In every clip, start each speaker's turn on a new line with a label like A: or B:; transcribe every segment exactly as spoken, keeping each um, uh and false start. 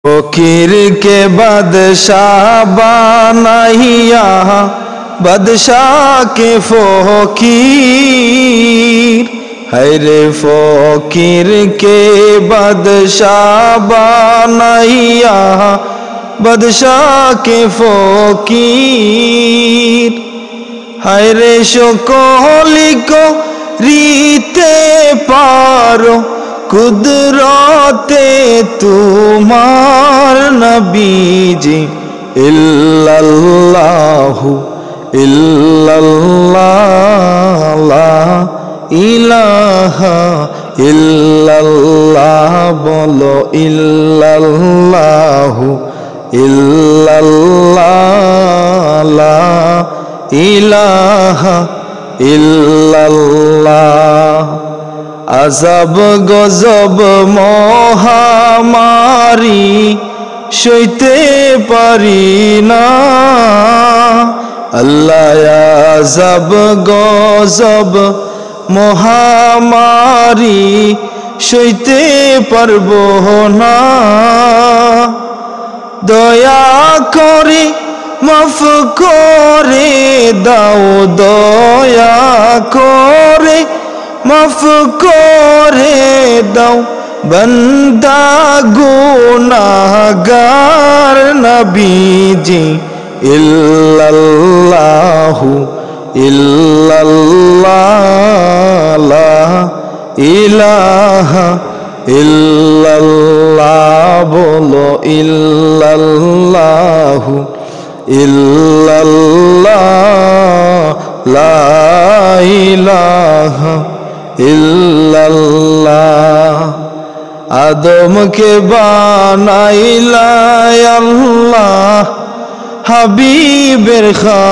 A: फकीर के बादशाह बनाइया बादशाह के फकीर हरे फकीर के बादशाह बनाइया बादशाह के फकीर हरे शकली को रीते पारो कुदरते तुम्हार नबीजी इल्लल्लाहु इल्लल्लाह ला इलाहा इल्लल्लाह बोलो इल्लल्लाहु इल्लल्लाह ला इलाहा इल्लल्लाह আযাব গজব মহামারী সইতে পারি না আল্লাহ আযাব গজব মহামারী সইতে পারবো না দয়া করে মাফ করে দাও দয়া করে মাফ করে দাও বান্দা গুনাহগার নবীজি ইল্লাল্লাহু ইল্লাল্লাহ লা ইলাহা ইল্লাল্লাহ বলো ইল্লাল্লাহু ইল্লাল্লাহ লা ইলাহা ইল্লাল্লাহ আদম কে বানাইলা আল্লাহ হাবিবের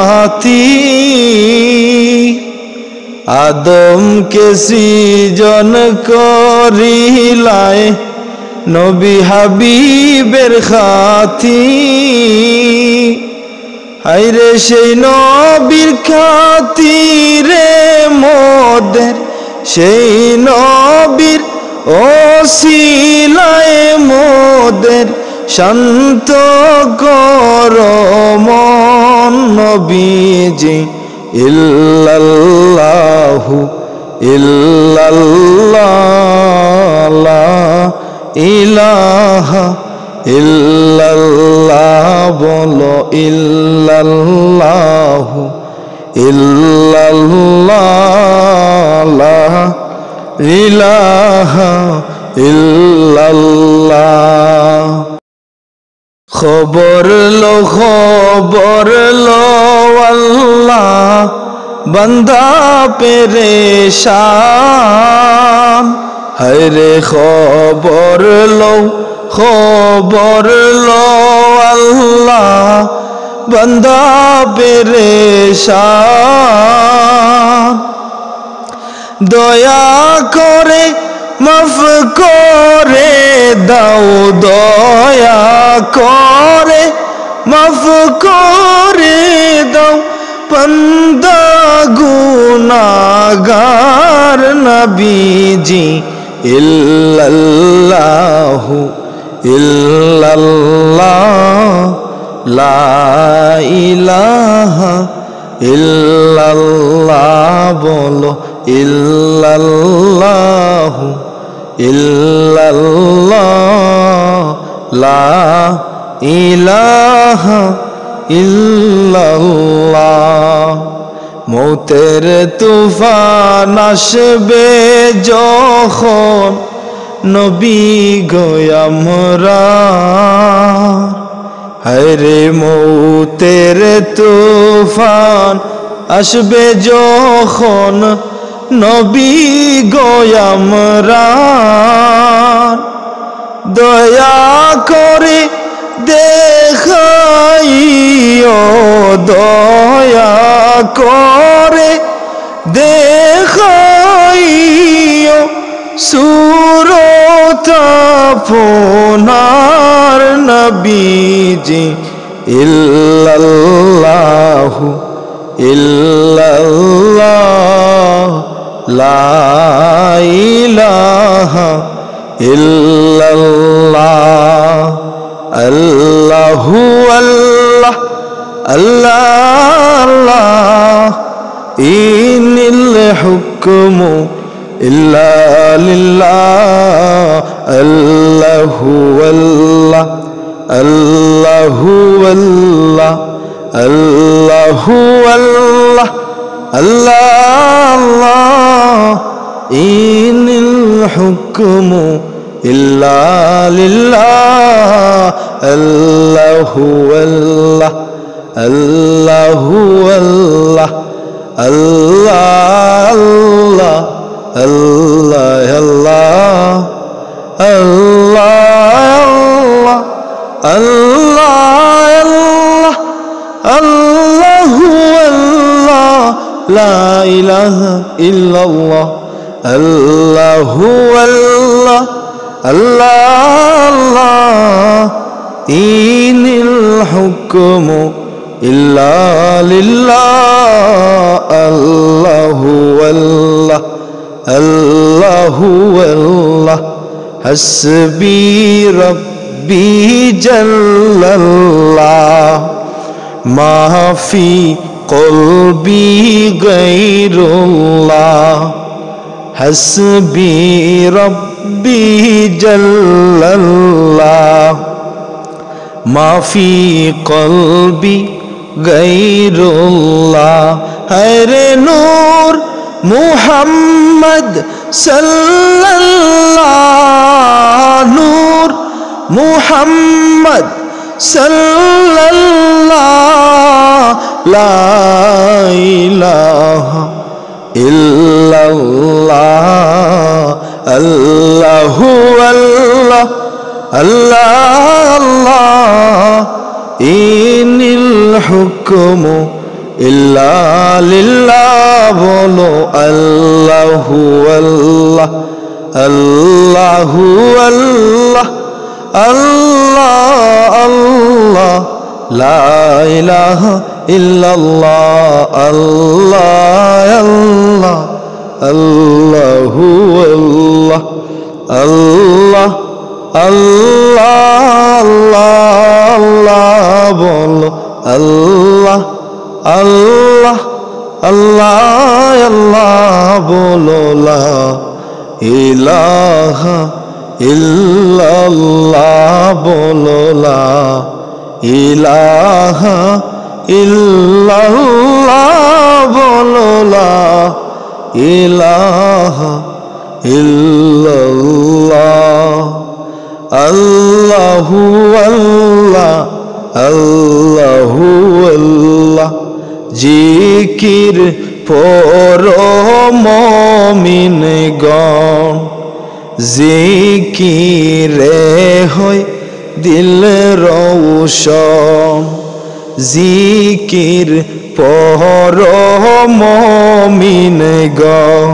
A: খাতির আদম কে সৃজন করিলাই নবী হাবিবের খাতির হায়রে সেই নবীর খাতিরে মোদের সেই নবীর ওসিলায় মোদের শান্ত করো মন নবীজি ইল্লাল্লাহু ইল্লাল্লাহ লা ইলাহা ইল্লাল্লাহ বলো ইল্লাল্লাহু ইল্লাল্লাহ লা ইলাহা ইল্লাল্লাহ খবর লো খবর লো আল্লাহ বান্দা পেরেশান হরে খবর লো খবর লো আল্লাহ বান্দা পেরেশান দয়া করে মাফ করে দাও দয়া করে মাফ করে দাও বান্দা গুনাহগার নবীজি ইল্লাল্লাহু ইল্লাল্লাহ লা ইলাহা ইল্লাল্লাহ বলো ইল্লাল্লাহু ইল্লাল্লাহ লা ইলাহা ইল্লাল্লাহ মৌতের তুফান আসবে যখন নবী গো আমরা হরে মৌতের তুফান আসবে যখন নবী গো আমরা দয়া করে দেখাইও দয়া করে দেখাইও সুরত আপনার নবীজি ইল্লাল্লাহু ইল্লাল্লাহ লা ইলাহা ইল্লাল্লাহ আল্লাহু আল্লাহ আল্লাহ ইনিল হুকমু ইল্লা লিল্লাহ আল্লাহু আল্লাহ আল্লাহু আল্লাহ আল্লাহু আল্লাহ আল্লাহ ইনিল হুকমু ইল্লা লিল্লাহ আল্লাহু আল্লাহ আল্লাহু আল্লাহ আল্লাহ আল্লাহ আল্লাহ আল্লাহ আল্লাহ আল্লাহু আল্লাহ লা ইলাহা ইল্লাল্লাহ আল্লাহু আল্লাহ আল্লাহ ইনিল হুকমু ইল্লা লিল্লাহ আল্লাহু আল্লাহ আল্লাহু আল্লাহ হাসবি রব্বি জাল্লাল্লাহ মা ফি কলবি গায়রুল্লাহ হাসবি রব্বি জাল্লাল্লাহ মা ফি কলবি গায়রুল্লাহ হরে নূর মুহাম্মদ সাল্লাল্লাহ নূর মুহাম্মদ সাল্লাল্লাহ লা ইলাহা ইল্লাল্লাহ আল্লাহু আল্লাহ আল্লাহ ইনিল হুকমু ইল্লা লিল্লাহ বলো আল্লাহু আল্লাহ আল্লাহু আল্লাহ আল্লাহ আল্লাহ লা ইলাহা ইল্লাল্লাহ আল্লাহ আল্লাহ আল্লাহু আল্লাহ আল্লাহ আল্লাহ আল্লাহ বলো আল্লাহ আল্লাহ আল্লাহ আল্লাহ বলো লা ইলাহা ইল্লাল্লাহ বলো লা ইলাহা ইল্লাল্লাহ বলো লা ইলাহা ইল্লাল্লাহ আল্লাহু আল্লাহ আল্লাহু আল্লাহ জিকির পড়ো মুমিনগণ জিকিরে হয় দিল রওশন জিকির পড়ো মুমিনগণ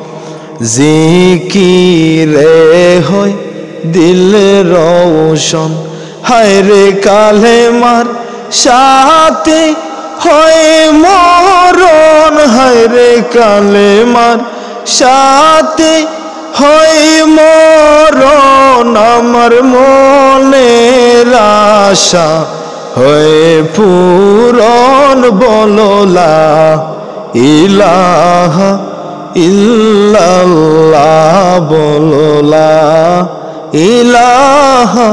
A: জিকিরে হয় দিল রওশন হায়রে কালেমার সাথে হয় মরণ হায়রে কালেমার সাথে হয় মরণ আমার মনের আশা হয় পূরণ বলো লা ইলাহা ইল্লাল্লাহ বলো লা ইলাহা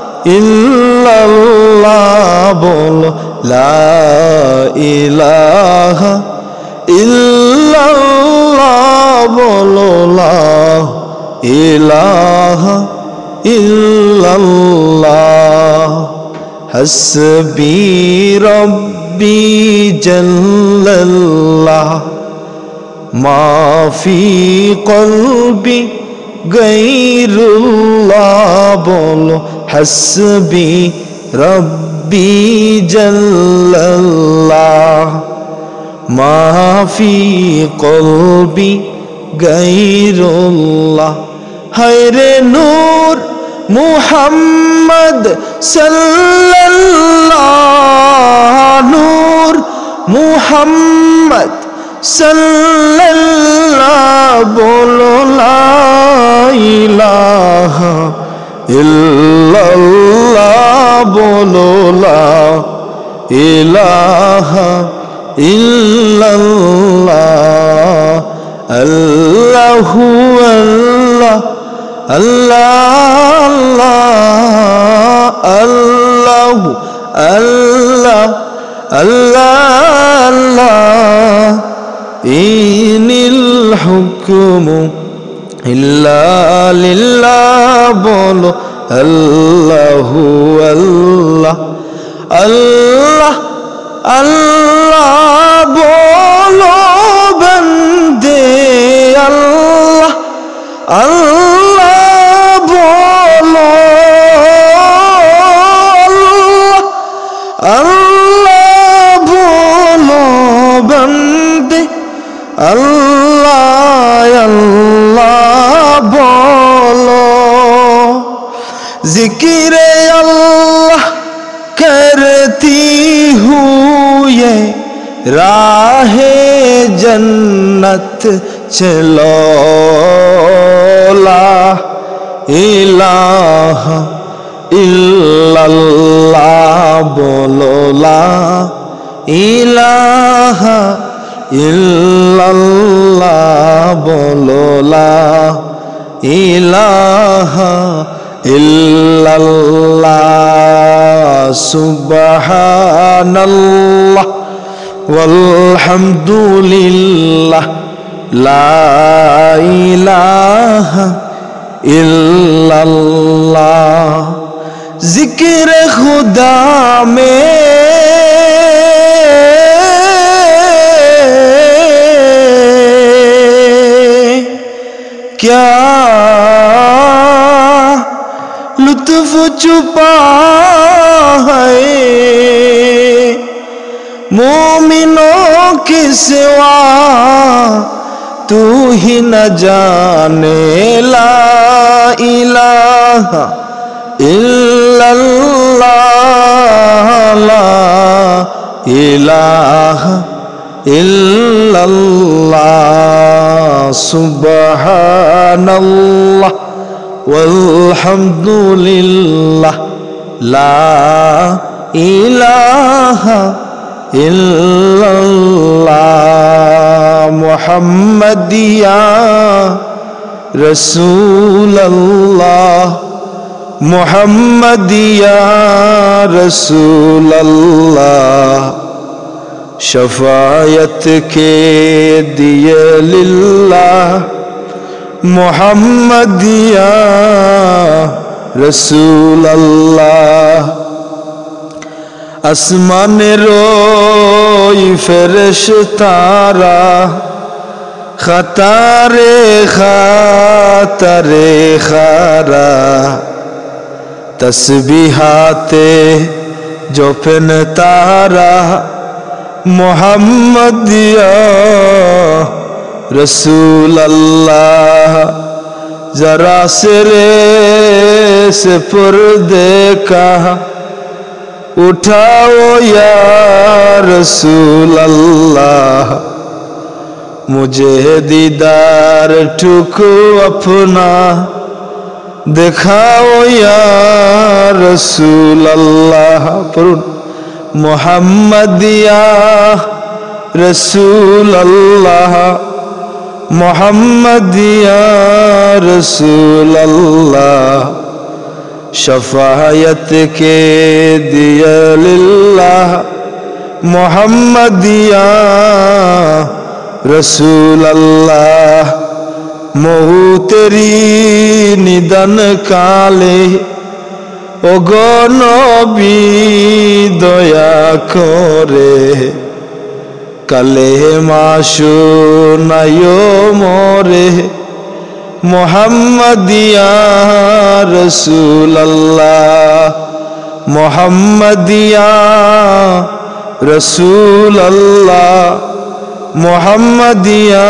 A: ইল্লাল্লাহ বলো লা ইলাহা ইল্লাল্লাহ বলো লা ইলাহা ইল্লাল্লাহ হাসবি রব্বি জাল্লাল্লাহ মা ফি কলবি গায়রুল্লাহ বলো হাসবি রব্বি জাল্লাল্লাহ মা ফি কলবি গায়রুল্লাহ হায়রে নূর মুহাম্মদ সাল্লাল্লাহ নূর মুহাম্মদ সাল্লাল্লাহ বলো লা ইলাহা ইল্লাল্লাহ বলো লা ইলাহা ইল্লাল্লাহ আল্লাহু আল্লাহ আল্লাহ আল্লাহ আল্লাহ আল্লাহ ইনিল হুকমু ইল্লা লিল্লাহ বলো আল্লাহু আল্লাহ আল্লাহ আল্লাহ বলো বন্দে আল্লাহ আল্লাহ বলো আল্লাহ বলো বন্দে আল্লাহ আল্লাহ বলো জিকিরে আল্লাহ करती हुए राहे जन्नत चलो ला इलाहा इल्लल्लाह बोलो ला इलाहा इल्लल्लाह बोलो ला इलाहा इल्लल्लाह सुबहानल्लाह वल्हम्दुलिल्लाह ला इलाहा इल्लल्लाह जिक्र खुदा में क्या लुत्फ छुपा है मोमिनों के सिवा तू ही न जाने ला इलाहा इल्लल्लाह ला इलाहा इल्लल्लाह सुबहानल्लाह वल्हम्दुलिल्लाह ला इलाहा इल्लल्लाह मुहम्मदिया रसूलल्लाह मुहम्मदिया रसूलल्लाह शफायत के दिए लिल्लाह मुहम्मदिया रसूलल्लाह আসমানেরই ফেরেশতারা খাতারে খাতারে খারা তসবিহাতে জপেন তারা মুহাম্মদিয়া रसूलल्लाह जरा सिरे से पर्दे का उठाओ या रसूलल्लाह मुझे दीदार ठुको अपना दिखाओ या रसूलल्लाह पढ़ुन मुहम्मदिया रसूलल्लाह मुहम्मदिया रसूलल्लाह शफायत के दिया लिल्लाह मुहम्मदिया रसूलल्लाह महू तेरी निधन काले ओ गो नबी दया करे कले माशु नयो मोरे मुहम्मदिया रसूलल्लाह मुहम्मदिया रसूलल्लाह मुहम्मदिया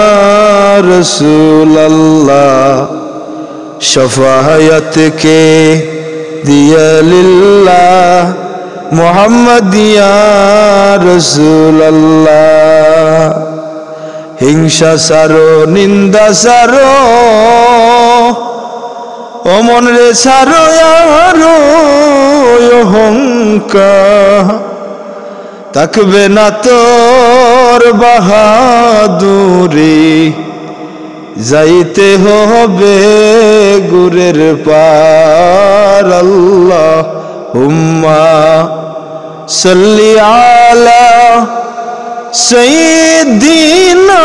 A: रसूलल्लाह शफायत के दिया लिल्लाह मुहम्मदिया रसूलल्लाह हिंसा सारो निंदा सारो ও মন রে ছাড়ো আরো অহংকার, থাকবে না তোর বাহাদুরি, যাইতে হবে গুরের পার। আল্লাহুম্মা সাল্লি আলা সাইয়্যিদিনা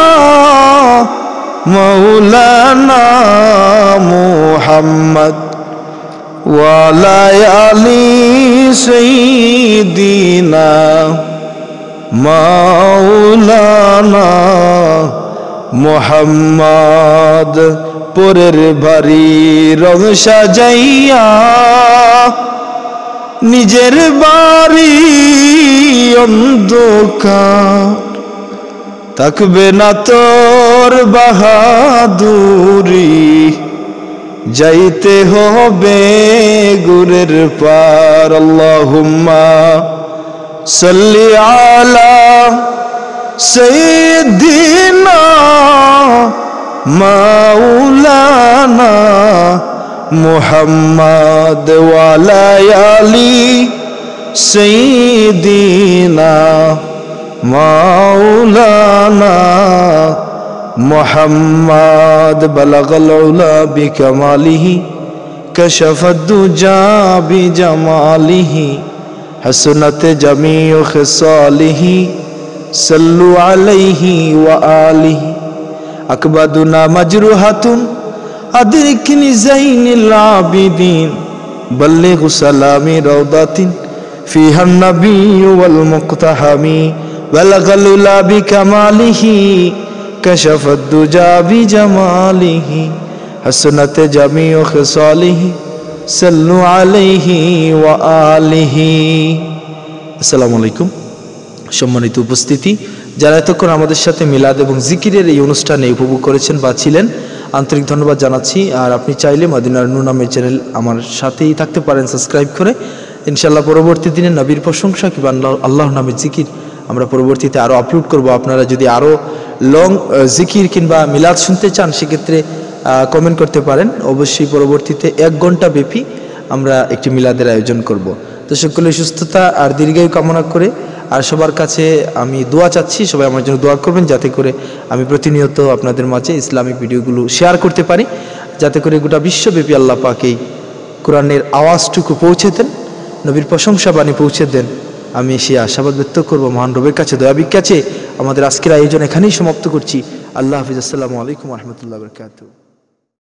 A: মাওলানা মুহাম্মদ ওয়া আলা আলি সাইয়্যিদিনা মাওলানা মুহাম্মদ। পরের বাড়ি রং সাজাইয়া নিজের বাড়ি অন্ধকার, থাকবে না তোর বাহাদুরি, যাইতে হবে গুরের পার। আল্লাহুম্মা সাল্লি আলা সাইয়্যিদিনা মাওলানা মুহাম্মদ ওয়া আলা আলি সাইয়্যিদিনা মাওলানা মুহাম্মদ। বালাগাল উলা বিকামালিহি কাশাফাদ দুজা বিজামালিহি হাসনাত জামিউ খিসালিহি সাল্লু আলাইহি ওয়া আলিহি। আকবাদুনা মাজরুহাতুন আদরিকনি যাইনিল আবিদিন, বল্লিগু সালামি রাউদাতিন ফিহা নবিয়্যু ওয়াল মুক্তাহামি। বালাগাল উলা বিকামালিহি কাশাফাদ দুজা বিজামালিহি হাসনাত জামিউ খিসালিহি সাল্লু আলাইহি ওয়া আলিহি। আসসালামু আলাইকুম। সম্মানিত উপস্থিতি, যারা এতক্ষণ আমাদের সাথে মিলাদ এবং জিকিরের এই অনুষ্ঠানে উপভোগ করেছেন বা ছিলেন, আন্তরিক ধন্যবাদ জানাচ্ছি। আর আপনি চাইলে মদিনার নূর নামের চ্যানেল আমার সাথেই থাকতে পারেন সাবস্ক্রাইব করে। ইনশাআল্লাহ পরবর্তী দিনে নবীর প্রশংসা কিংবা আল্লাহ আল্লাহ নামের জিকির আমরা পরবর্তীতে আরও আপলোড করব। আপনারা যদি আরও লং জিকির কিংবা মিলাদ শুনতে চান সেক্ষেত্রে কমেন্ট করতে পারেন। অবশ্যই পরবর্তীতে এক ঘন্টা ব্যাপী আমরা একটি মিলাদের আয়োজন করব। তো সকলের সুস্থতা আর দীর্ঘায়ু কামনা করে আর সবার কাছে আমি দোয়া চাচ্ছি, সবাই আমার জন্য দোয়া করবেন যাতে করে আমি প্রতিনিয়ত আপনাদের মাঝে ইসলামিক ভিডিওগুলো শেয়ার করতে পারি, যাতে করে গোটা বিশ্বব্যাপী আল্লাহ পাক এই কোরআনের আওয়াজটুকু পৌঁছে দেন, নবীর প্রশংসা বাণী পৌঁছে দেন। আমি সে আশাবাদ ব্যক্ত করবো মহান রবের কাছে, দয়াবির কাছে। আমাদের আজকের আয়োজন এখানেই সমাপ্ত করছি। আল্লাহ হাফিজ। আসসালামু আলাইকুম ওয়া রাহমাতুল্লাহি ওয়া বারাকাতুহু।